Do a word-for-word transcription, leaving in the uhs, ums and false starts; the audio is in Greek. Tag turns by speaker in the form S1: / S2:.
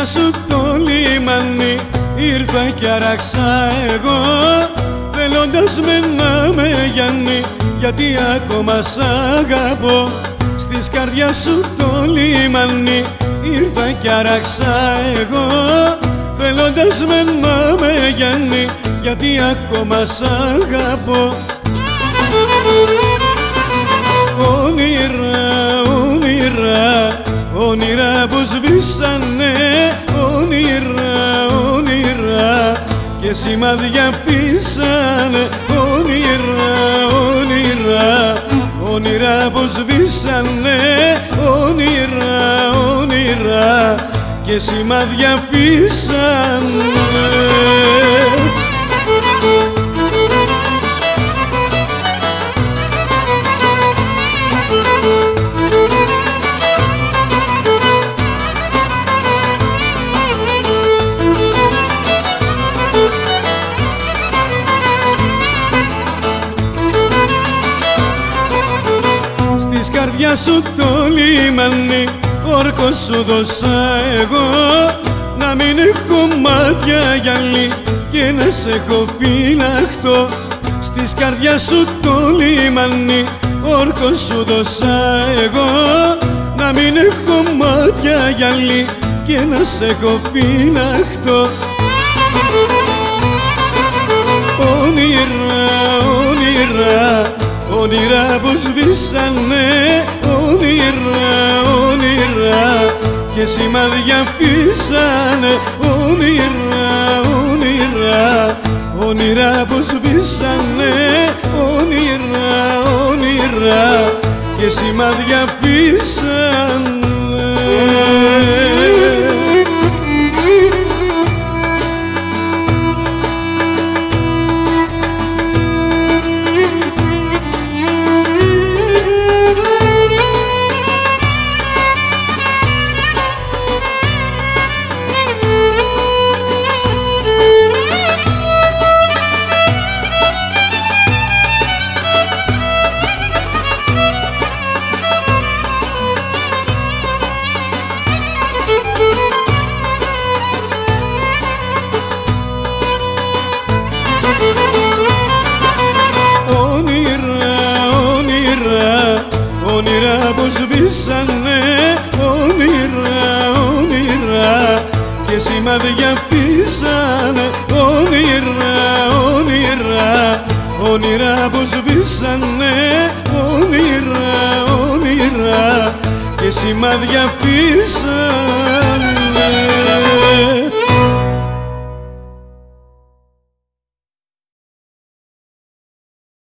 S1: καρδιά σου το λιμάνι ήρθα κι άραξα εγώ, θέλοντας με να με γιάνει, γιατί ακόμα σ' αγαπώ. Στις καρδιά σου το λιμάνι ήρθα κι άραξα εγώ, θέλοντας με να με γιάνει, γιατί ακόμα σ' αγαπώ. Όνειρα, όνειρα, όνειρα που σβήσανε, όνειρα, όνειρα και σημάδια αφήσανε. Όνειρα, όνειρα, όνειρα που σβήσανε, όνειρα, όνειρα και σημάδια αφήσανε. Στις καρδιά σου το λιμάνι όρκο σου δώσα εγώ, να μην έχω μάτια γυαλί και να σε έχω φυλαχτώ. Στις καρδιά σου το λιμάνι όρκο σου δώσα εγώ, να μην έχω μάτια γυαλί και να σε έχω φυλαχτώ. Όνειρα, όνειρα, όνειρα που σβήσανε, όνειρα, όνειρα και σημάδια αφήσανε. Όνειρα, όνειρα, όνειρα που σβήσανε, όνειρα, όνειρα και σημάδια αφήσανε. Όνειρα που σβήσανε, όνειρα, όνειρα και σημάδια αφήσανε. Όνειρα, όνειρα, όνειρα που σβήσανε, όνειρα, όνειρα και σημάδια αφήσανε.